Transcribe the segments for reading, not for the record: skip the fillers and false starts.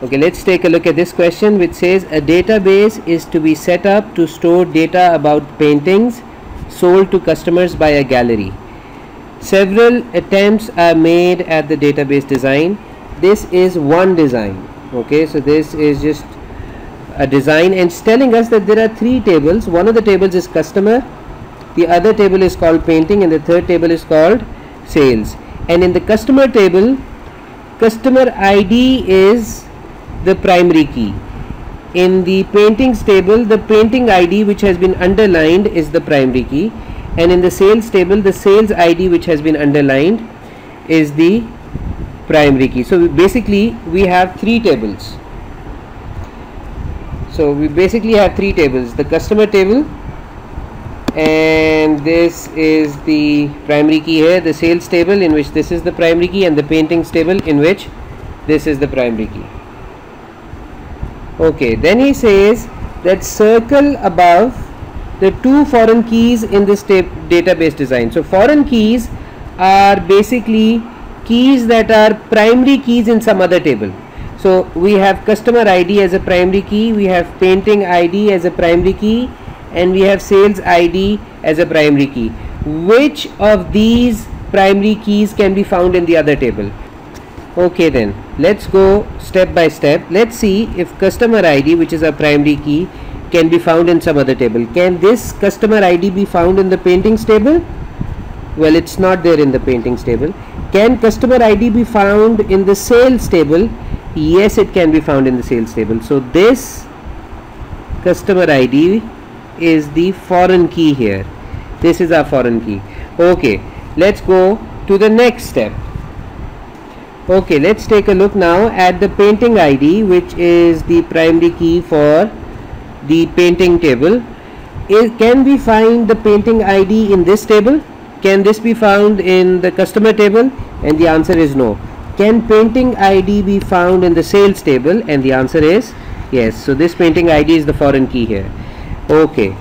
Okay, let's take a look at this question, which says a database is to be set up to store data about paintings sold to customers by a gallery. Several attempts are made at the database design. This is one design. Okay, so this is just a design, and it's telling us that there are three tables. One of the tables is customer, the other table is called painting, and the third table is called sales. And in the customer table, customer ID is the primary key. In the paintings table, the painting ID which has been underlined is the primary key, and in the sales table, the sales ID which has been underlined is the primary key. So basically we have three tables. The customer table, and this is the primary key here, the sales table in which this is the primary key, and the paintings table in which this is the primary key. Okay, then he says that circle above the two foreign keys in this database design. So foreign keys are basically keys that are primary keys in some other table. So we have customer ID as a primary key, we have painting ID as a primary key, and we have sales ID as a primary key. Which of these primary keys can be found in the other table? Okay, then let's go step by step. Let's see if customer ID, which is a primary key, can be found in some other table. Can this customer ID be found in the paintings table? Well, it's not there in the paintings table. Can customer ID be found in the sales table? Yes, it can be found in the sales table. So this customer ID is the foreign key here. This is our foreign key. Okay, let's go to the next step. Okay, let's take a look now at the painting ID, which is the primary key for the painting table. Can we find the painting ID in this table? Can this be found in the customer table? And the answer is no. Can painting ID be found in the sales table? And the answer is yes. So this painting ID is the foreign key here. Okay,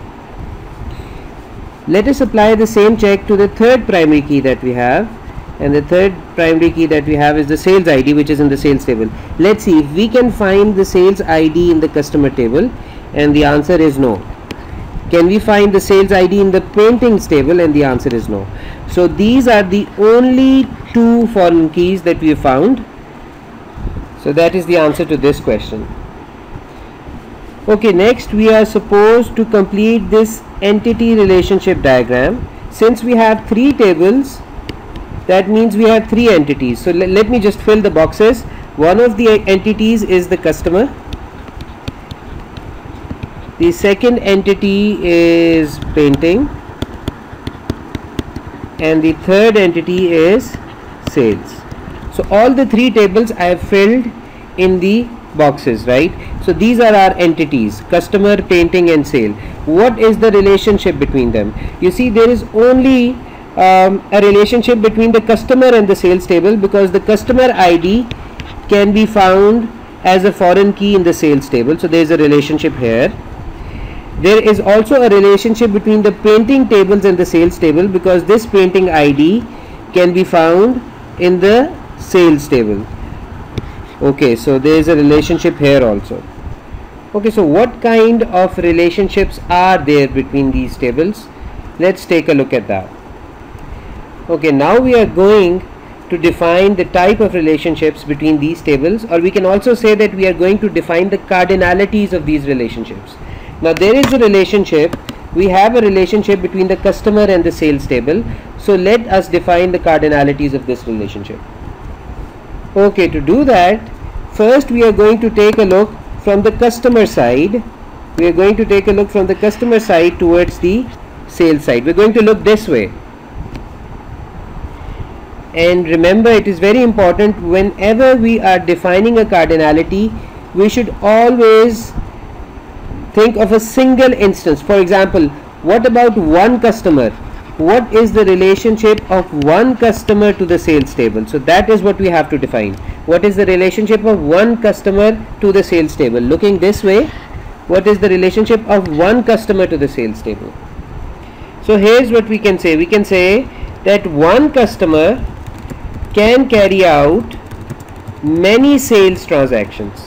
let us apply the same check to the third primary key that we have, and the third primary key that we have is the sales ID, which is in the sales table. Let's see if we can find the sales ID in the customer table, and the answer is no. Can we find the sales ID in the paintings table? And the answer is no. So these are the only two foreign keys that we have found. So that is the answer to this question. Okay, next we are supposed to complete this entity relationship diagram. Since we have three tables, that means we have three entities. So let me just fill the boxes. One of the entities is the customer. The second entity is painting, and the third entity is sales. So all the three tables I have filled in the boxes, right? So these are our entities: customer, painting, and sale. What is the relationship between them? You see, there is only a relationship between the customer and the sales table, because the customer ID can be found as a foreign key in the sales table. So there is a relationship here. There is also a relationship between the painting tables and the sales table, because this painting ID can be found in the sales table. Okay, so there is a relationship here also. Okay, so what kind of relationships are there between these tables? Let's take a look at that. Okay, now we are going to define the type of relationships between these tables, or we can also say that we are going to define the cardinalities of these relationships. Now there is a relationship, we have a relationship between the customer and the sales table. So let us define the cardinalities of this relationship. Okay, to do that, first we are going to take a look from the customer side. We are going to take a look from the customer side towards the sales side. We are going to look this way. And remember, it is very important, whenever we are defining a cardinality, we should always think of a single instance. For example, what about one customer? What is the relationship of one customer to the sales table? So that is what we have to define. What is the relationship of one customer to the sales table? Looking this way, what is the relationship of one customer to the sales table? So here's what we can say. We can say that one customer can carry out many sales transactions,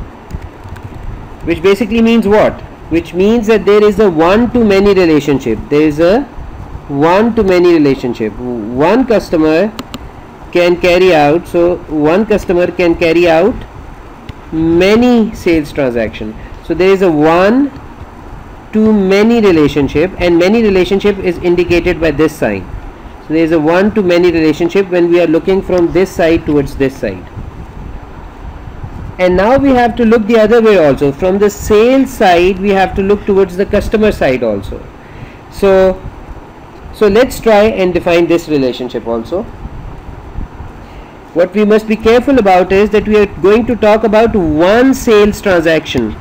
which basically means what? Which means that there is a one-to-many relationship. There is a one-to-many relationship. One customer can carry out, so one customer can carry out many sales transactions. So there is a one-to-many relationship, and many relationship is indicated by this sign. So there is a one-to-many relationship when we are looking from this side towards this side. And now we have to look the other way also. From the sales side, we have to look towards the customer side also. So let's try and define this relationship also. What we must be careful about is that we are going to talk about one sales transaction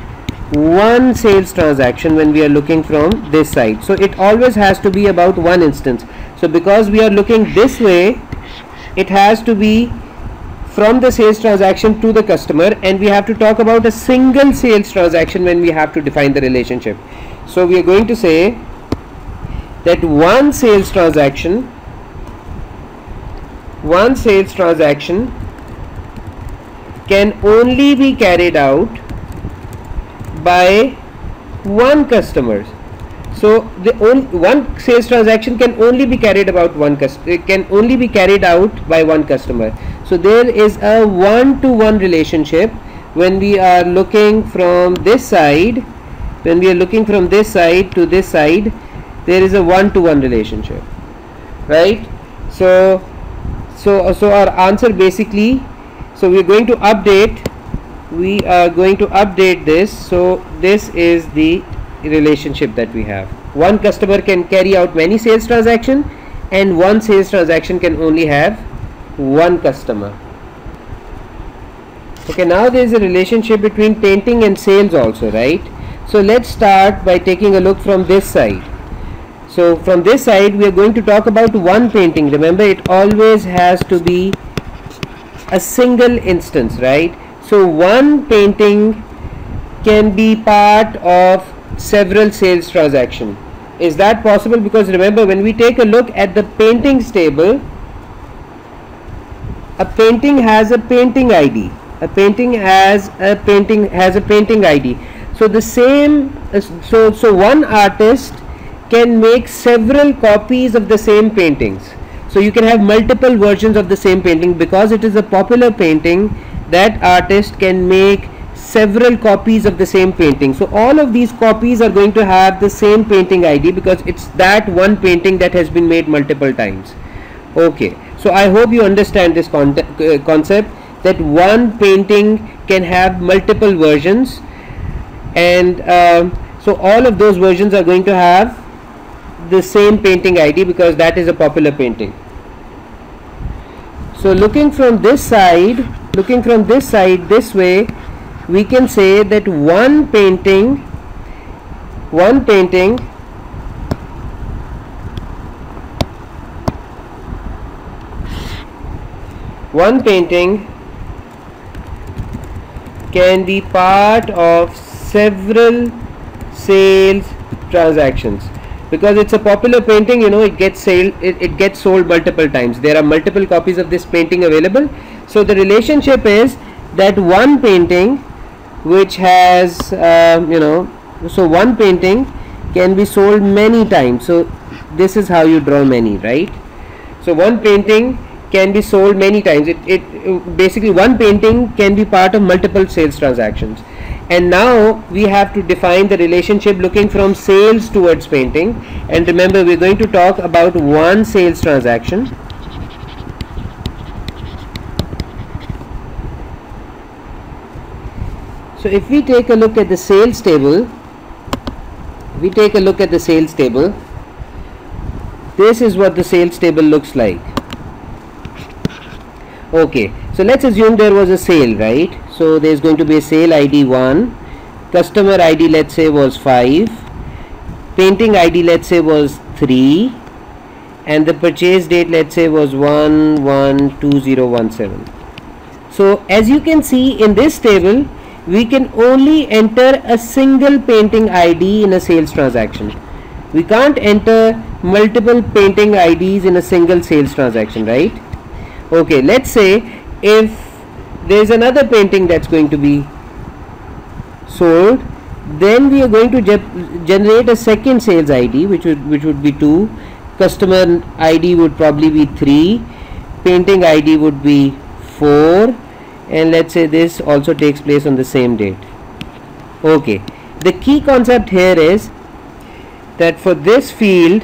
when we are looking from this side. So it always has to be about one instance. So because we are looking this way, it has to be from the sales transaction to the customer, and we have to talk about a single sales transaction when we have to define the relationship. So we are going to say that one sales transaction can only be carried out by one customer. So the one sales transaction can only be carried out by one customer. So there is a one-to-one relationship when we are looking from this side. When we are looking from this side to this side, there is a one-to-one relationship, right? So our answer basically, so we are going to update this. So this is the relationship that we have. One customer can carry out many sales transactions, and one sales transaction can only have one customer. Okay, now there is a relationship between painting and sales also, right? So let's start by taking a look from this side. So from this side, we are going to talk about one painting. Remember, it always has to be a single instance, right? So one painting can be part of several sales transactions. Is that possible? Because remember, when we take a look at the paintings table, a painting has a painting ID. A painting has a painting ID. So the same, so one artist can make several copies of the same paintings. So you can have multiple versions of the same painting. Because it is a popular painting, that artist can make several copies of the same painting. So all of these copies are going to have the same painting ID, because it's that one painting that has been made multiple times. Okay, so I hope you understand this concept, that one painting can have multiple versions, and so all of those versions are going to have the same painting ID, because that is a popular painting. So looking from this side this way, we can say that one painting can be part of several sales transactions. Because it's a popular painting, you know, it gets sold multiple times. There are multiple copies of this painting available. So the relationship is that one painting which has so one painting can be sold many times. So this is how you draw many, right? So one painting can be sold many times. It basically, one painting can be part of multiple sales transactions. And now we have to define the relationship looking from sales towards painting. And remember, we're going to talk about one sales transaction. So if we take a look at the sales table, this is what the sales table looks like. Okay, so let's assume there was a sale, right? So there's going to be a sale ID 1, customer ID let's say was 5, painting ID let's say was 3, and the purchase date let's say was 1/1/2017. So as you can see in this table, we can only enter a single painting ID in a sales transaction. We can't enter multiple painting IDs in a single sales transaction, right? Okay, let's say if there is another painting that's going to be sold, then we are going to generate a second sales ID, which would be 2, customer ID would probably be 3, painting ID would be 4, and let's say this also takes place on the same date. Okay, the key concept here is that for this field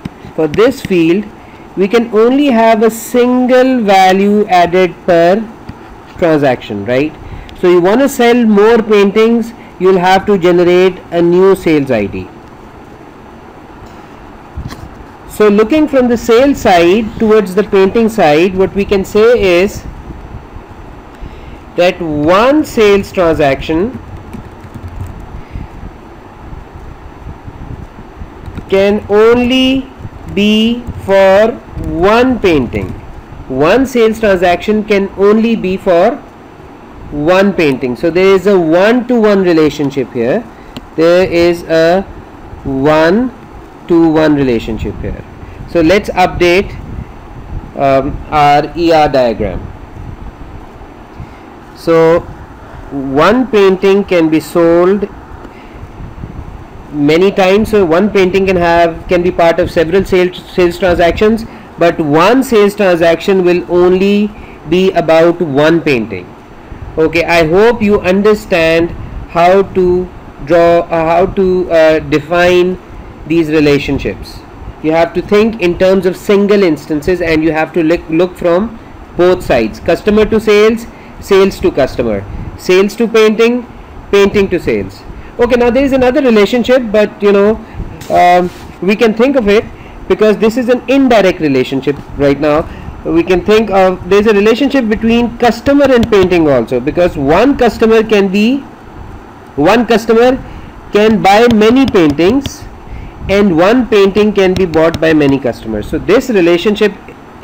we can only have a single value added per transaction, right? So you want to sell more paintings, you'll have to generate a new sales ID. So looking from the sales side towards the painting side, what we can say is that one sales transaction can only be for one painting. One sales transaction can only be for one painting. So there is a one-to-one relationship here. There is a one-to-one relationship here. So let's update our ER diagram. So one painting can be sold many times. So one painting can be part of several sales transactions, but one sales transaction will only be about one painting. Okay, I hope you understand how to define these relationships. You have to think in terms of single instances, and you have to look from both sides: customer to sales, sales to customer, sales to painting, painting to sales. Okay, now there is another relationship, but we can think of it because this is an indirect relationship right now. We can think of, there is a relationship between customer and painting also, because one customer can buy many paintings and one painting can be bought by many customers. So this relationship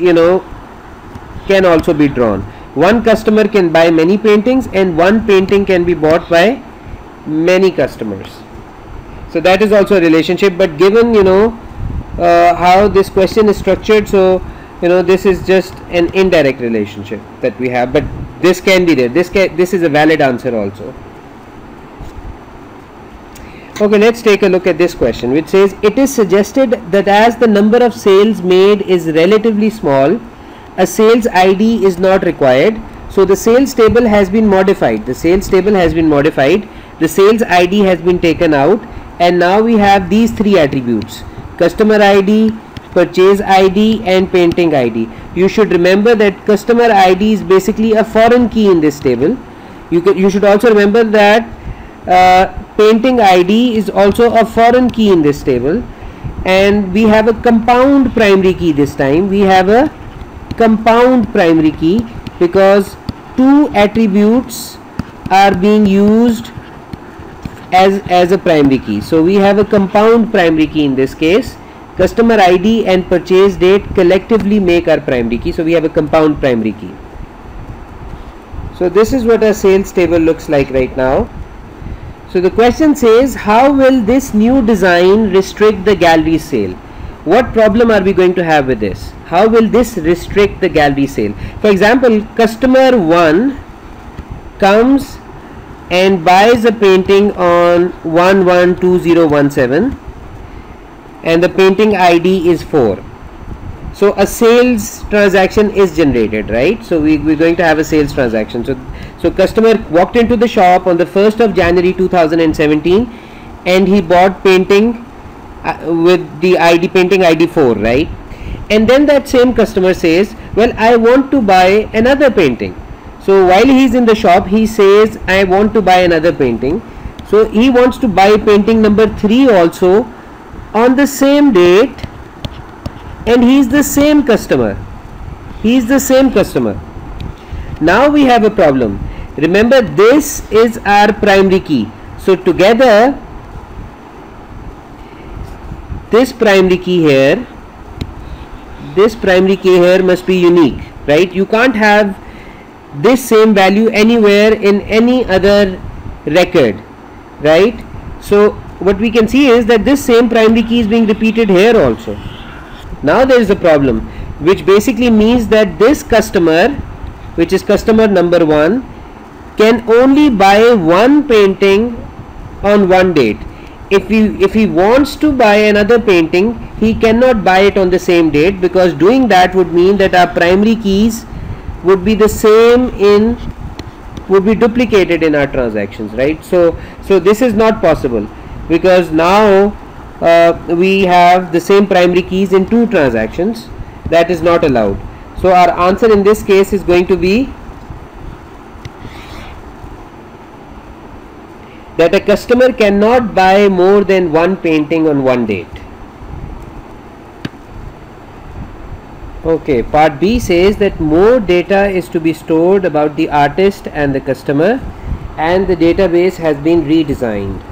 can also be drawn. One customer can buy many paintings and one painting can be bought by many customers. So that is also a relationship, but given how this question is structured, so this is just an indirect relationship that we have, but this can be there. This is a valid answer also. Okay, let's take a look at this question, which says it is suggested that as the number of sales made is relatively small, a sales ID is not required. So the sales table has been modified. The sales ID has been taken out, and now we have these three attributes: customer ID, purchase ID, and painting ID. You should remember that customer ID is basically a foreign key in this table. You should also remember that painting ID is also a foreign key in this table, and we have a compound primary key this time. We have a compound primary key because two attributes are being used as a primary key. So we have a compound primary key in this case. Customer ID and purchase date collectively make our primary key. So we have a compound primary key. So this is what our sales table looks like right now. So the question says, how will this new design restrict the gallery sale? What problem are we going to have with this? How will this restrict the gallery sale? For example, customer 1 comes and buys a painting on 112017 and the painting ID is 4. So a sales transaction is generated, right? So we're going to have a sales transaction. So customer walked into the shop on the 1st of January 2017 and he bought painting with the painting ID 4, right? And then that same customer says, well, I want to buy another painting. So while he's in the shop, he says, I want to buy another painting. So he wants to buy painting number 3 also on the same date, and he's the same customer. Now we have a problem. Remember, this is our primary key. So together, this primary key here must be unique, right? You can't have this same value anywhere in any other record, right? So what we can see is that this same primary key is being repeated here also. Now there is a problem, which basically means that this customer which is customer number 1, can only buy one painting on one date. If he wants to buy another painting, he cannot buy it on the same date, because doing that would mean that our primary keys would be the same would be duplicated in our transactions, right? So this is not possible, because now we have the same primary keys in 2 transactions. That is not allowed. So our answer in this case is going to be that a customer cannot buy more than one painting on one date. Okay, part B says that more data is to be stored about the artist and the customer, and the database has been redesigned.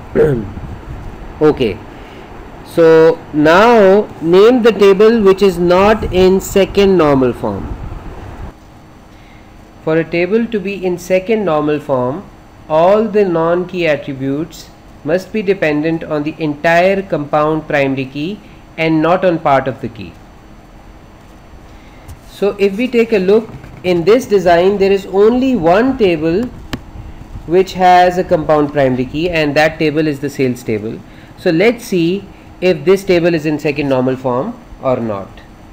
Okay, so now name the table which is not in second normal form. For a table to be in second normal form, all the non-key attributes must be dependent on the entire compound primary key and not on part of the key. So if we take a look in this design, there is only one table which has a compound primary key, and that table is the sales table. So let's see if this table is in second normal form or not.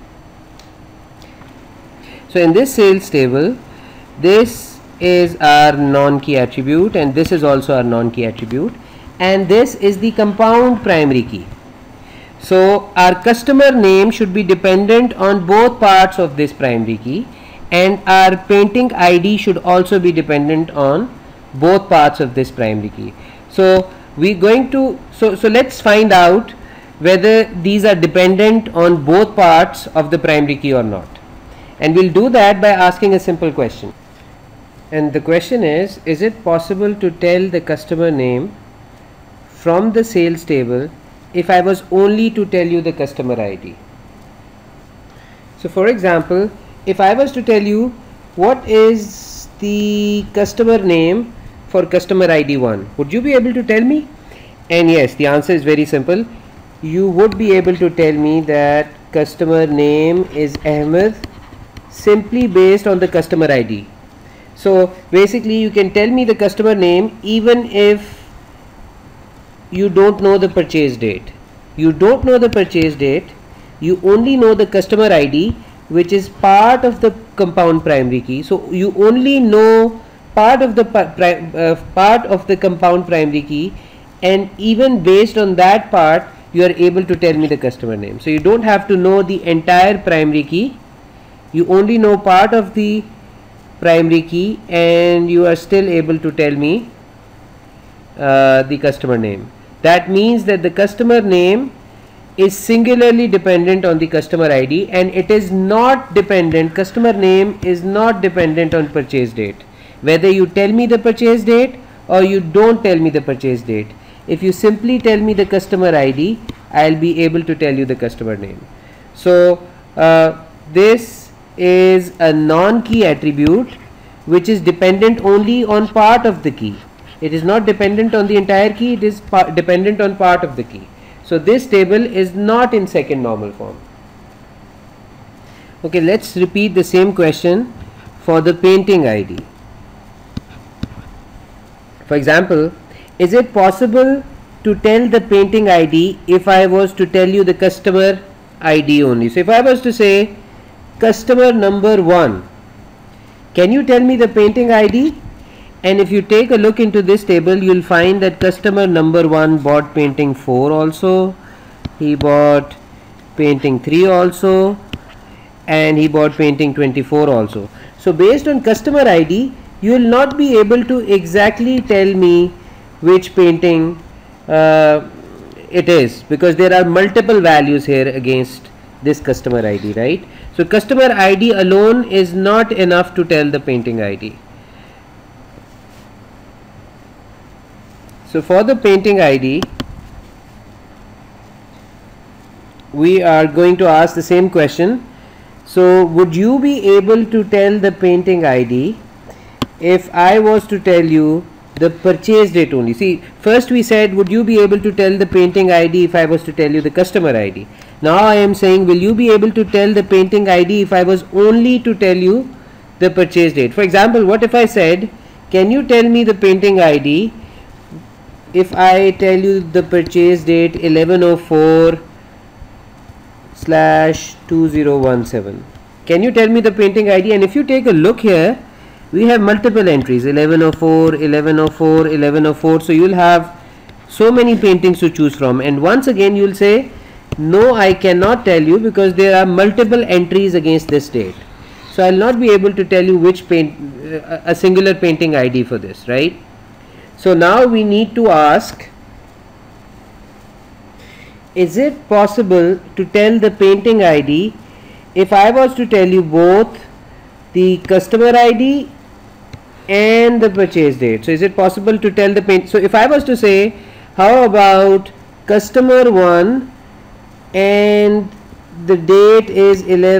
So in this sales table, this is our non-key attribute, and this is also our non-key attribute, and this is the compound primary key. So our customer name should be dependent on both parts of this primary key, and our painting ID should also be dependent on both parts of this primary key. So we're going to so let's find out whether these are dependent on both parts of the primary key or not, and we'll do that by asking a simple question. And the question is it possible to tell the customer name from the sales table if I was only to tell you the customer ID? So for example, if I was to tell you what is the customer name for customer ID 1, would you be able to tell me? And yes, the answer is very simple. You would be able to tell me that customer name is Ahmed simply based on the customer ID. So basically you can tell me the customer name even if you don't know the purchase date. You don't know the purchase date, you only know the customer ID, which is part of the compound primary key. So you only know part of the compound primary key, and even based on that part you are able to tell me the customer name. So you don't have to know the entire primary key, you only know part of the primary key, and you are still able to tell me the customer name. That means that the customer name is singularly dependent on the customer ID, and it is not dependent, customer name is not dependent on purchase date. Whether you tell me the purchase date or you don't tell me the purchase date, if you simply tell me the customer ID, I'll be able to tell you the customer name. So this is a non-key attribute which is dependent only on part of the key. It is not dependent on the entire key, it is dependent on part of the key. So this table is not in second normal form. Okay, let's repeat the same question for the painting ID. For example, is it possible to tell the painting ID if I was to tell you the customer ID only? So if I was to say customer number 1, can you tell me the painting ID? And if you take a look into this table, you'll find that customer number 1 bought painting 4 also, he bought painting 3 also, and he bought painting 24 also. So based on customer ID, you will not be able to exactly tell me which painting it is, because there are multiple values here against this customer ID, right? So customer ID alone is not enough to tell the painting ID. So for the painting ID, we are going to ask the same question. So would you be able to tell the painting ID if I was to tell you the purchase date only? See, first we said would you be able to tell the painting ID if I was to tell you the customer ID. Now I am saying will you be able to tell the painting ID if I was only to tell you the purchase date. For example, what if I said, can you tell me the painting ID? If I tell you the purchase date 1104/2017, can you tell me the painting ID? And if you take a look here, we have multiple entries, 1104, 1104, 1104. So you'll have so many paintings to choose from, and once again you'll say, no, I cannot tell you because there are multiple entries against this date. So I'll not be able to tell you which a singular painting ID for this, right? So now we need to ask, is it possible to tell the painting ID if I was to tell you both the customer ID and the purchase date? So is it possible to tell the so if I was to say, how about customer 1 and the date is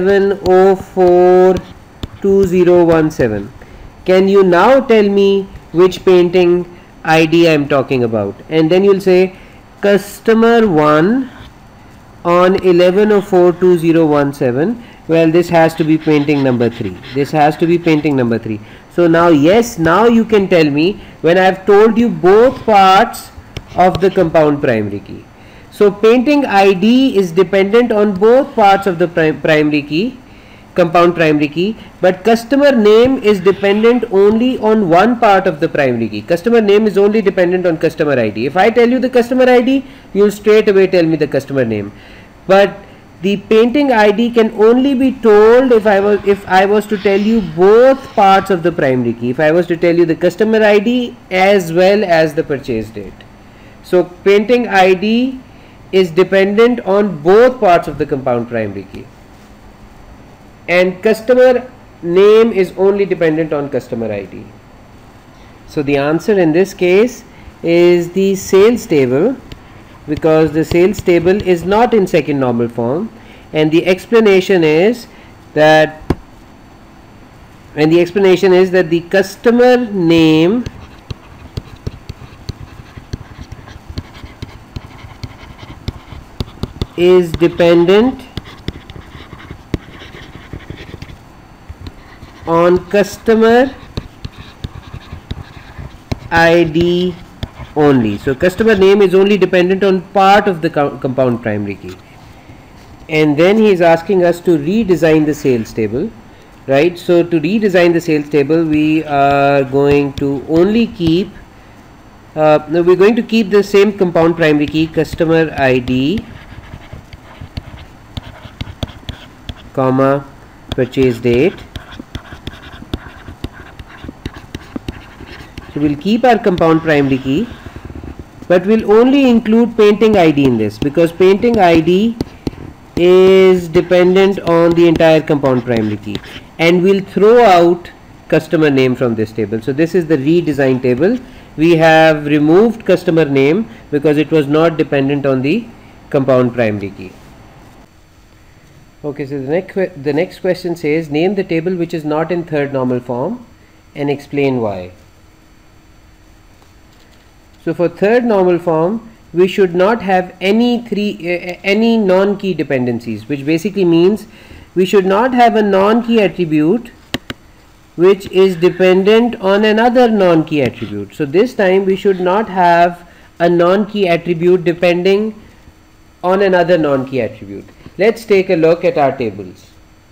1104/2017, can you now tell me which painting ID I am talking about? And then you'll say customer 1 on 1104/2017. Well, this has to be painting number 3. This has to be painting number 3. So now, yes, now you can tell me when I have told you both parts of the compound primary key. So painting ID is dependent on both parts of the primary key, compound primary key, but customer name is dependent only on one part of the primary key. Customer name is only dependent on customer ID. If I tell you the customer ID, you'll straight away tell me the customer name. But the painting ID can only be told if I was to tell you both parts of the primary key. If I was to tell you the customer ID as well as the purchase date. So painting ID is dependent on both parts of the compound primary key, and customer name is only dependent on customer ID. So the answer in this case is the sales table, because the sales table is not in second normal form, and the explanation is that the customer name is dependent on customer ID only. So customer name is only dependent on part of the compound primary key. And then he is asking us to redesign the sales table, right? So to redesign the sales table, we are going to only keep we're going to keep the same compound primary key, customer ID, comma, purchase date. So we'll keep our compound primary key, but we'll only include painting ID in this, because painting ID is dependent on the entire compound primary key, and we'll throw out customer name from this table. So this is the redesign table. We have removed customer name because it was not dependent on the compound primary key. Okay, so the next question says, name the table which is not in third normal form and explain why. So for third normal form, we should not have any non-key dependencies, which basically means we should not have a non-key attribute which is dependent on another non-key attribute. So this time we should not have a non-key attribute depending on another non-key attribute. Let's take a look at our tables.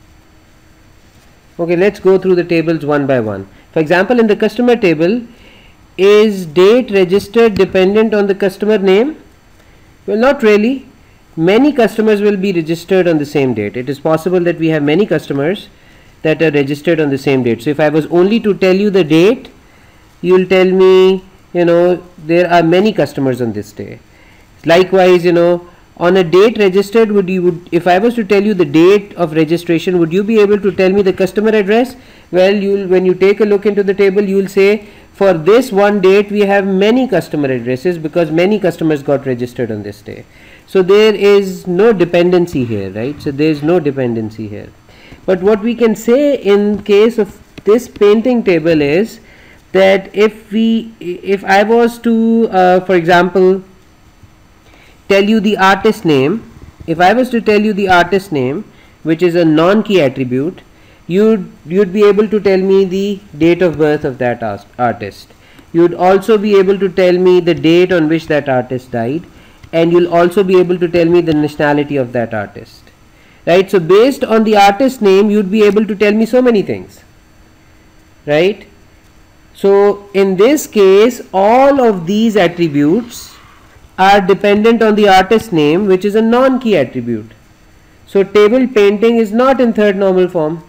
Okay, let's go through the tables one by one. For example, in the customer table, is date registered dependent on the customer name? Well, not really. Many customers will be registered on the same date. It is possible that we have many customers that are registered on the same date. So if I was only to tell you the date, you'll tell me, there are many customers on this day. Likewise, on a date registered, if I was to tell you the date of registration, would you be able to tell me the customer address? Well, when you take a look into the table, you will say, for this one date, we have many customer addresses because many customers got registered on this day. So there is no dependency here, right? So there is no dependency here. But what we can say in case of this painting table is that if I was to, for example, tell you the artist name, if I was to tell you the artist name, which is a non-key attribute, you'd be able to tell me the date of birth of that artist. You'd also be able to tell me the date on which that artist died, and you'll also be able to tell me the nationality of that artist, right? So based on the artist name, you'd be able to tell me so many things, right? So in this case, all of these attributes are dependent on the artist name, which is a non-key attribute. So table painting is not in third normal form.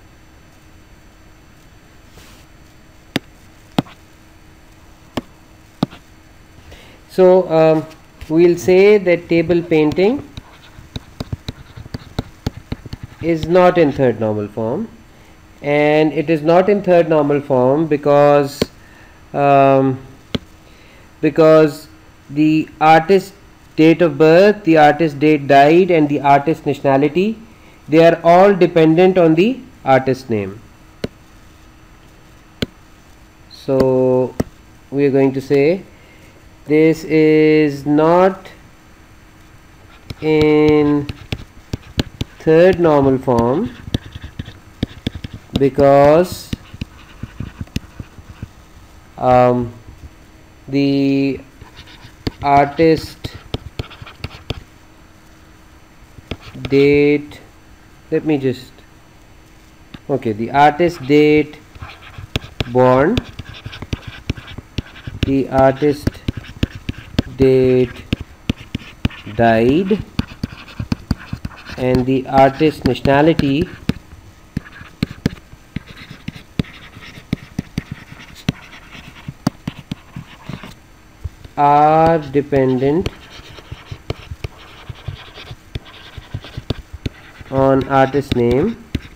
So we'll say that table painting is not in third normal form, and it is not in third normal form because the artist date of birth, the artist date died, and the artist nationality, they are all dependent on the artist name. So we are going to say this is not in third normal form because the artist date, the artist date born, the artist date died, and the artist nationality are dependent on artist name,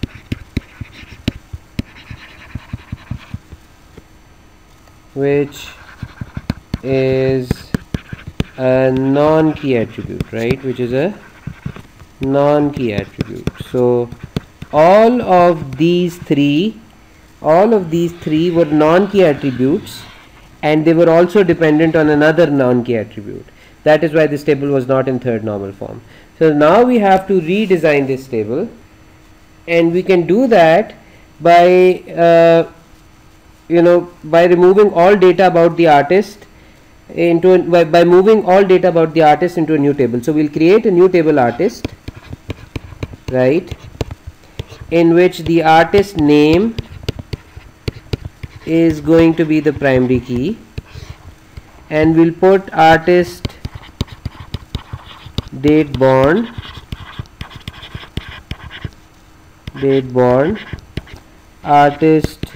which is a non-key attribute, right? Which is a non-key attribute. So all of these three were non-key attributes, and they were also dependent on another non-key attribute. That is why this table was not in third normal form. So now we have to redesign this table, and we can do that by by removing all data about the artist by moving all data about the artist into a new table. So we'll create a new table artist, right, in which the artist name is going to be the primary key, and we'll put artist date born, artist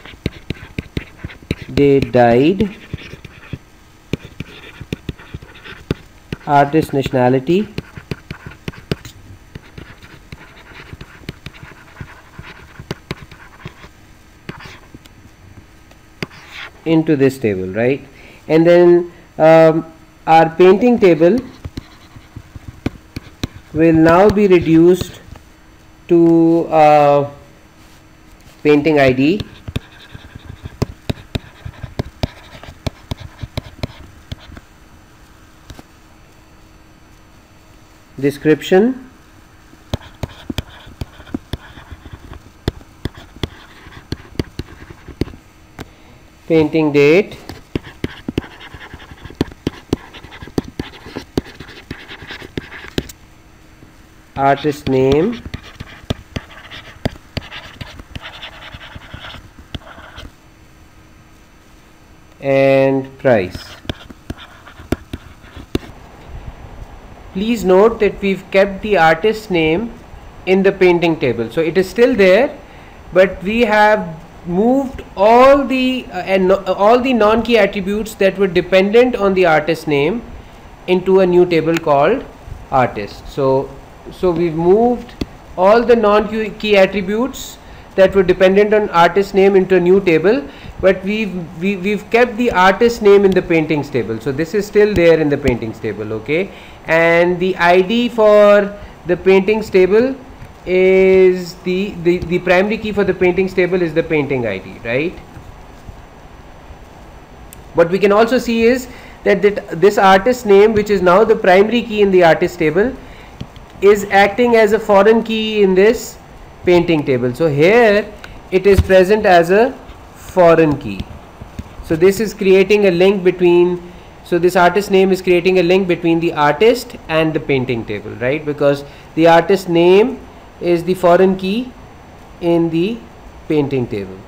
date died, artist nationality, into this table, right? And then our painting table will now be reduced to painting ID, description, painting date, artist name, and price. Please note that we've kept the artist name in the painting table, so it is still there, but we have moved all the non-key attributes that were dependent on the artist name into a new table called artist. So we've moved all the non-key attributes that were dependent on artist name into a new table, but we've kept the artist name in the paintings table. So this is still there in the paintings table, okay? And the ID for the paintings table is the primary key for the paintings table is the painting ID, right? What we can also see is that this artist name, which is now the primary key in the artist table, is acting as a foreign key in this painting table. So here it is present as a foreign key. So this is creating a link between, so this artist name is creating a link between the artist and the painting table, right? Because the artist name is the foreign key in the painting table.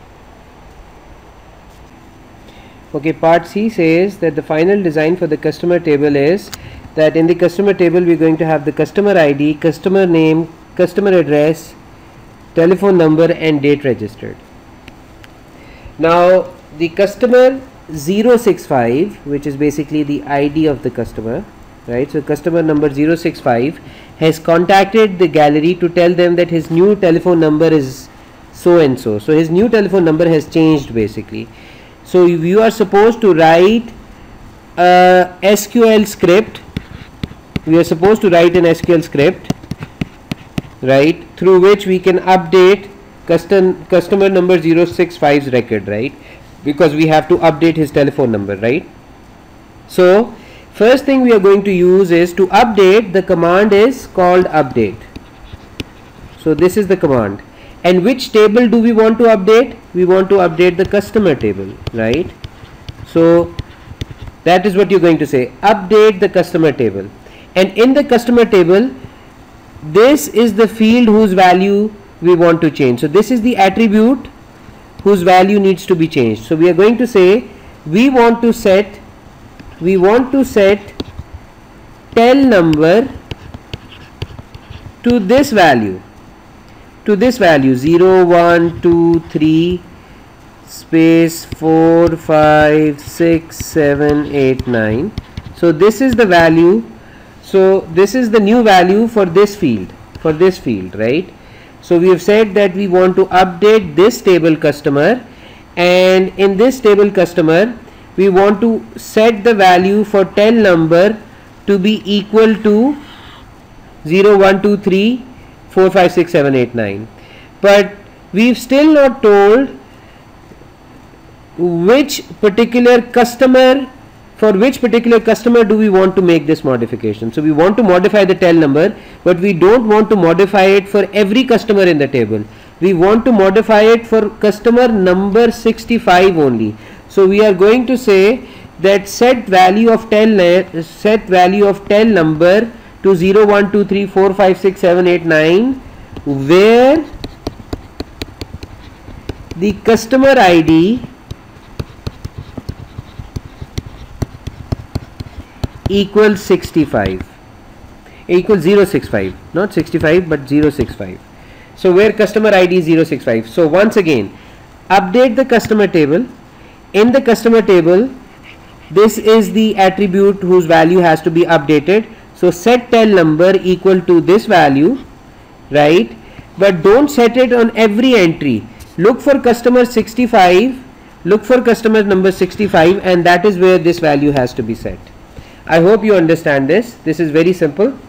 Okay, part C says that the final design for the customer table is that in the customer table we're going to have the customer ID, customer name, customer address, telephone number and date registered. Now the customer 065, which is basically the ID of the customer, right? So customer number 065 has contacted the gallery to tell them that his new telephone number is so and so. So his new telephone number has changed basically. So you are supposed to write a SQL script. We are supposed to write an SQL script, right, through which we can update customer number 065's record, right, because we have to update his telephone number, right? So first thing we are going to use is to update. The command is called update. So this is the command. And which table do we want to update? We want to update the customer table, right? So that is what you're going to say, update the customer table. And in the customer table, this is the field whose value we want to change. So this is the attribute whose value needs to be changed. So we are going to say we want to set tel number to this value, 0 1 2 3 space 4 5 6 7 8 9. So this is the value. So this is the new value for this field, right? So we have said that we want to update this table customer, and in this table customer we want to set the value for tel number to be equal to 0 1 2 3 4 5 6 7 8 9. But we've still not told which particular customer, for which particular customer do we want to make this modification. So we want to modify the tel number, but we don't want to modify it for every customer in the table. We want to modify it for customer number 65 only. So we are going to say that set value of tel number to 0 1 2 3 4 5 6 7 8 9, where the customer ID equals 065, not 65 but 065. So where customer ID is 065. So once again, update the customer table. In the customer table, this is the attribute whose value has to be updated. So set tel number equal to this value, right? But don't set it on every entry. Look for customer 65, look for customer number 65, and that is where this value has to be set. I hope you understand this. This is very simple.